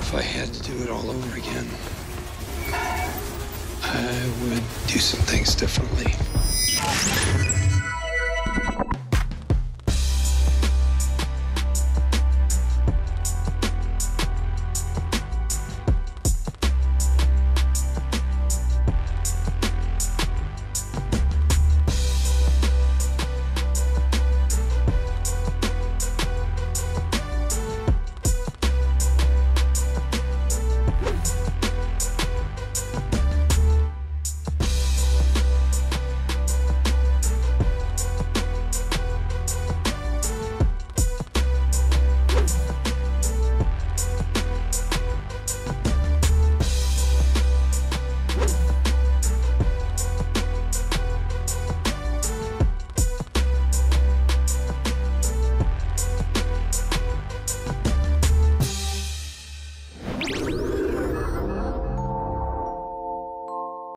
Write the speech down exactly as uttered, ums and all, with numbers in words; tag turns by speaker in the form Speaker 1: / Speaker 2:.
Speaker 1: If I had to do it all over again, I would do some things differently.